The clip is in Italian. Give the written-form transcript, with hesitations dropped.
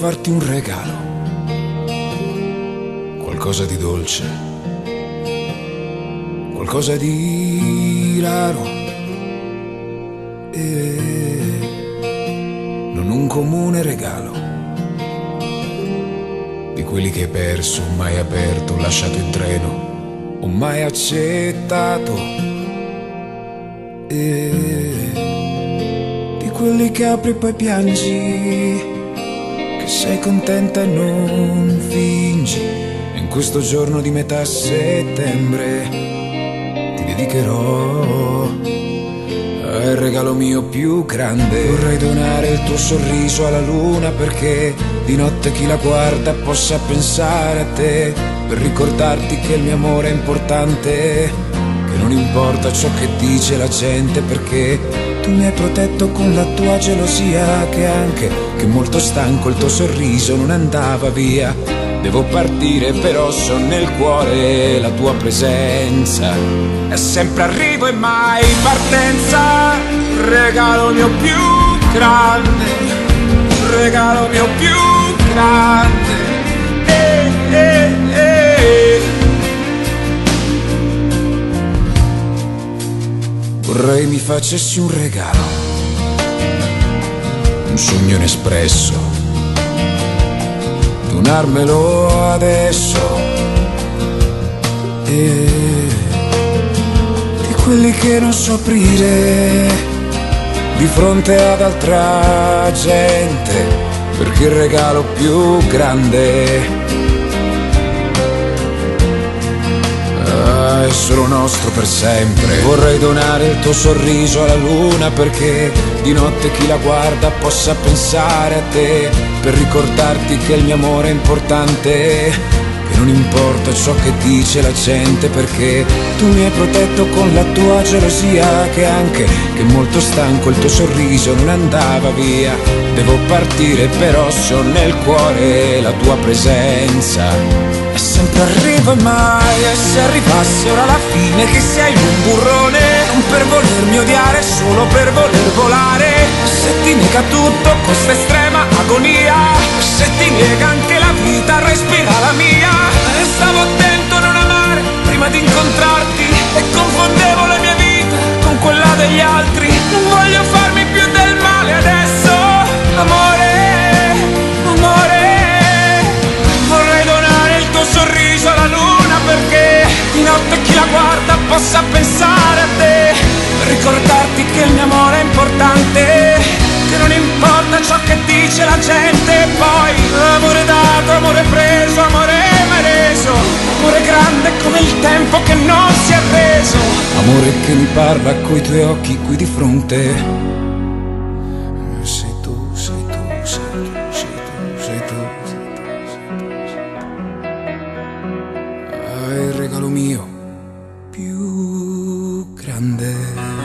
farti un regalo, qualcosa di dolce, qualcosa di raro, e non un comune regalo, di quelli che hai perso, mai aperto, lasciato in treno, o mai accettato, e di quelli che apri e poi piangi, che sei contenta e non fingi. E in questo giorno di metà settembre ti dedicherò al regalo mio più grande. Vorrei donare il tuo sorriso alla luna, perché di notte chi la guarda possa pensare a te, per ricordarti che il mio amore è importante, che non importa ciò che dice la gente, perché tu mi hai protetto con la tua gelosia, che anche che molto stanco il tuo sorriso non andava via. Devo partire però so nel cuore la tua presenza, è sempre arrivo e mai partenza. Regalo mio più grande, regalo mio più grande, Vorrei mi facessi un regalo, un sogno inespresso, donarmelo adesso, e di quelli che non so aprire di fronte ad altra gente, perché il regalo più grande è solo nostro per sempre. Vorrei donare il tuo sorriso alla luna, perché di notte chi la guarda possa pensare a te, per ricordarti che il mio amore è importante, che non importa ciò che dice la gente, perché tu mi hai protetto con la tua gelosia, che anche che molto stanco il tuo sorriso non andava via. Devo partire però so nel cuore la tua presenza, e sempre arrivo e mai. E se arrivasse ora la fine, che sei un burrone, non per volermi odiare, solo per voler volare. Se ti nega tutto questa estrema agonia, se ti nega anche la vita, respira la mia. E stavo attento a non amare prima di incontrarti, e confondevo la mia vita con quella degli altri. Non voglio farmi più del male adesso, amore, amore. Vorrei donare il tuo sorriso alla luna, perché di notte chi la guarda possa pensare a te, per ricordarti che il mio amore è importante, che non importa ciò che dice la gente. Poi amore dato, amore preso, amore mai reso, amore grande come il tempo che non si è reso, amore che mi parla coi tuoi occhi qui di fronte. Sei tu, sei tu, sei tu, sei tu, sei tu, il regalo mio più grande.